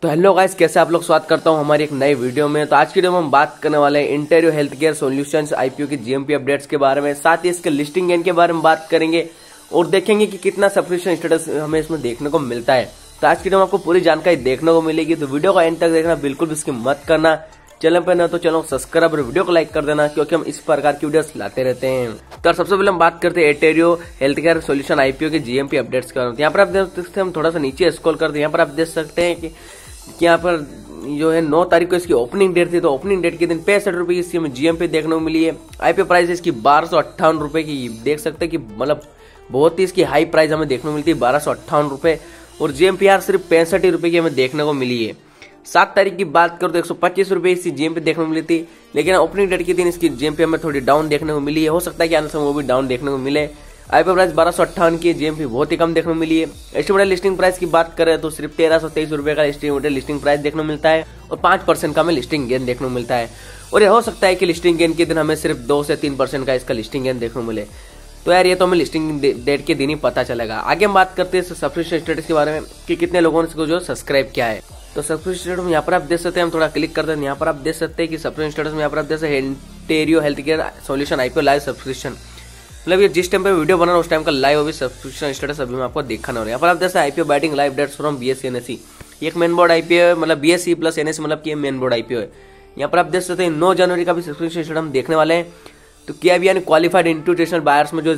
तो hello guys, कैसे आप लोग स्वागत करता हूं हमारी एक नई वीडियो में। तो आज की वीडियो में हम बात करने वाले हैं Interio health care solutions IPO की जीएमपी अपडेट्स के बारे में, साथ ही इसके लिस्टिंग गेन के बारे में बात करेंगे और देखेंगे कि कितना सब्सक्रिप्शन स्टेटस हमें इसमें देखने को मिलता है। तो आज की वीडियो में आपको पूरी जानकारी देखने को मिलेगी, तो वीडियो को एंड तक देखना, बिल्कुल भी इसकी मत करना। चैनल पर न तो चैनल को सब्सक्राइब और वीडियो को लाइक कर देना, क्योंकि हम इस प्रकार की वीडियोस लाते रहते हैं। तो सबसे पहले हम बात करते हैं Interio health care solution IPO के जीएमपी अपडेट्स के बारे में। यहाँ पर आप देख सकते हैं, हम थोड़ा सा नीचे स्क्रॉल करते हैं, यहाँ पर आप देख सकते हैं कि यहाँ पर जो है 9 तारीख को इसकी ओपनिंग डेट थी। तो ओपनिंग डेट के दिन 65 रुपए की हमें जीएमपी देखने को मिली है। आईपीओ प्राइस इसकी 1258 रुपए की, देख सकते हैं कि मतलब बहुत ही इसकी हाई प्राइस हमें देखने को मिलती है, 1258 रुपए। और जीएमपीआर सिर्फ 65 रुपए की हमें देखने को मिली है। 7 तारीख की बात करो तो 125 रुपए इसकी जीएमपी देखने को मिली थी, लेकिन ओपनिंग डेट के दिन इसकी जीएमपी हमें थोड़ी डाउन देखने को मिली है। हो सकता है कि आने समय वो भी डाउन देखने को मिले। आईपीओ प्राइस 1258 की, जीएमपी बहुत ही कम देखने को मिली है। एस्टिमेटेड लिस्टिंग प्राइस की बात करें तो सिर्फ 1323 रुपए का एस्टिमेटेड लिस्टिंग प्राइस देखने को मिलता है और 5% का हमें लिस्टिंग गेन देखने को मिलता है। और यह हो सकता है कि लिस्टिंग गेन के दिन हमें सिर्फ 2 से 3% का इसका लिस्टिंग गेन देखने को मिले। तो यार ये तो हमें लिस्टिंग डेट के दिन ही पता चलेगा। आगे हम बात करते हैं सब्सक्रिप्शन स्टेटस के बारे में कि कितने लोगों ने इसको जो सब्सक्राइब किया है। तो सब्सक्रिप्शन स्टेटस में यहाँ पर आप देख सकते हैं, हम थोड़ा क्लिक करते हैं, यहाँ पर आप देख सकते हैं कि सब्सक्रिप्शन स्टेटस में यहाँ पर आप देख सकते हैं Interio health care solution IPO live subscription, मतलब ये जिस टाइम पे वीडियो बना रहा उस टाइम का लाइव अभी सब्सक्रिप्शन स्टेटस अभी मैं आपको दिखाना हो रहा है। यहाँ पर आप देख सकते हैं IPO batting live dates from BSC NSC, एक मेन बोर्ड आईपीओ है, मतलब बीएससी प्लस एनएससी, मतलब कि मेन बोर्ड आईपीओ है। यहाँ पर आप देख सकते हैं 9 जनवरी का भी सब्सक्रिप्शन स्टेटस हम देखने वाले हैं। तो क्या भी यानी क्वालिफाइड इंस्टीट्यूशनल बायर्स में जो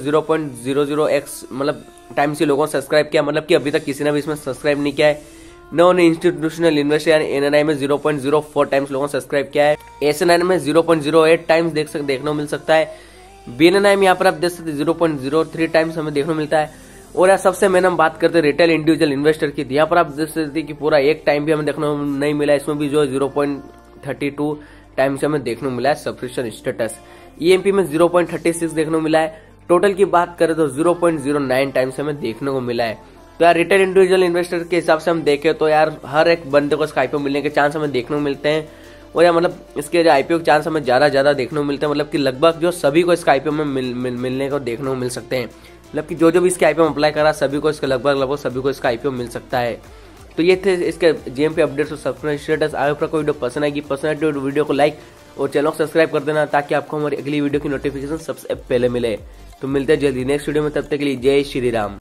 0.00x मतलब टाइम्स के लोगों ने सब्सक्राइब किया, मतलब कि अभी तक किसी ने भी इसमें सब्सक्राइब नहीं किया है। नो ने इंस्टीट्यूशनल इन्वेस्टर यानी एनएनआई में 0.04 टाइम्स लोगों ने सब्सक्राइब किया है। एसएनआई में 0.08 टाइम्स देखने को मिल सकता है। बीएनआई में यहाँ पर आप देख सकते हैं 0.03 टाइम्स हमें देखने को मिलता है। और यार सबसे मेन हम बात करते हैं रिटेल इंडिविजुअल इन्वेस्टर की, यहाँ पर आप देख सकते हैं कि पूरा एक टाइम भी हमें देखने को नहीं मिला, इसमें भी जो 0.32 टाइम्स हमें देखने को मिला है सब्सक्रिप्शन स्टेटस। ईएमपी में 0.36 देखने को मिला है। टोटल की बात करें तो 0.09 टाइम्स हमें देखने को मिला है। तो यार रिटेल इंडिविजुअल इन्वेस्टर के हिसाब से हम देखें तो यार हर एक बंदे को इसका आईपीओ मिलने के चांस हमें देखने को मिलते हैं। और यार मतलब इसके जो आईपीओ के चांस हमें ज्यादा देखने को मिलते हैं, मतलब कि लगभग जो सभी को इसका आईपीओ में मिलने को देखने को मिल सकते हैं। मतलब कि जो भी इसके आईपीओ में अप्लाई करा सभी को इसका लगभग सभी को इसका आईपीओ मिल सकता है। तो ये थे इसके जीएमपी अपडेट्स और सब्सक्रिप्शन स्टेटस। आगे पर कोई वीडियो पसंद आएगी, पसंद आए तो वीडियो को लाइक और चैनल को सब्सक्राइब कर देना, ताकि आपको हमारी अगली वीडियो की नोटिफिकेशन सबसे पहले मिले। तो मिलते हैं जल्दी नेक्स्ट वीडियो में, तब तक के लिए जय श्री राम।